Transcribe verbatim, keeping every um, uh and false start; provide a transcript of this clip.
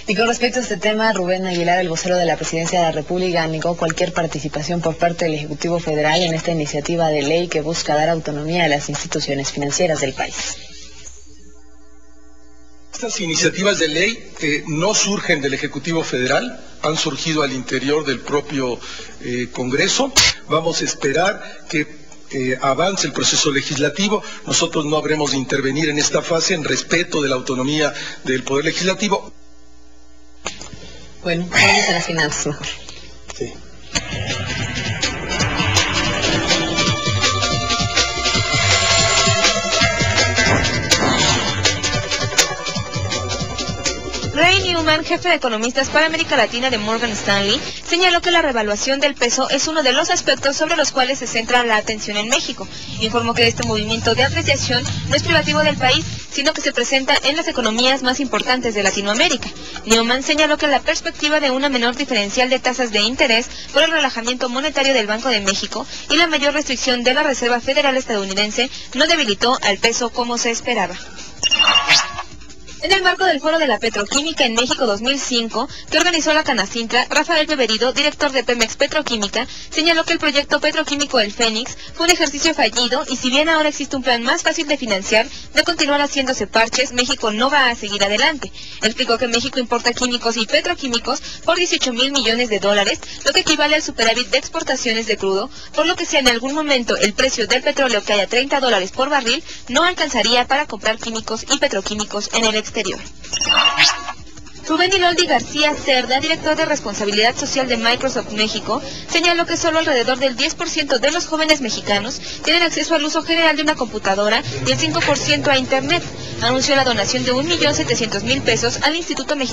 Y con respecto a este tema, Rubén Aguilar, el vocero de la Presidencia de la República, negó cualquier participación por parte del Ejecutivo Federal en esta iniciativa de ley que busca dar autonomía a las instituciones financieras del país. Estas iniciativas de ley eh, no surgen del Ejecutivo Federal, han surgido al interior del propio eh, Congreso. Vamos a esperar que Eh, avance el proceso legislativo. Nosotros no habremos de intervenir en esta fase en respeto de la autonomía del Poder Legislativo. Bueno, vamos a las finanzas mejor. Sí. Ray Newman, jefe de economistas para América Latina de Morgan Stanley, señaló que la revaluación del peso es uno de los aspectos sobre los cuales se centra la atención en México. Informó que este movimiento de apreciación no es privativo del país, sino que se presenta en las economías más importantes de Latinoamérica. Newman señaló que la perspectiva de una menor diferencial de tasas de interés por el relajamiento monetario del Banco de México y la mayor restricción de la Reserva Federal estadounidense no debilitó al peso como se esperaba. En el marco del Foro de la Petroquímica en México dos mil cinco, que organizó la Canacintra, Rafael Beberido, director de Pemex Petroquímica, señaló que el proyecto petroquímico El Fénix fue un ejercicio fallido y si bien ahora existe un plan más fácil de financiar, de continuar haciéndose parches, México no va a seguir adelante. Explicó que México importa químicos y petroquímicos por dieciocho mil millones de dólares, lo que equivale al superávit de exportaciones de crudo, por lo que si en algún momento el precio del petróleo cae a treinta dólares por barril, no alcanzaría para comprar químicos y petroquímicos en el exterior. Rubén Iloldi García Cerda, director de Responsabilidad Social de Microsoft México, señaló que solo alrededor del diez por ciento de los jóvenes mexicanos tienen acceso al uso general de una computadora y el cinco por ciento a Internet. Anunció la donación de un millón setecientos mil pesos al Instituto Mexicano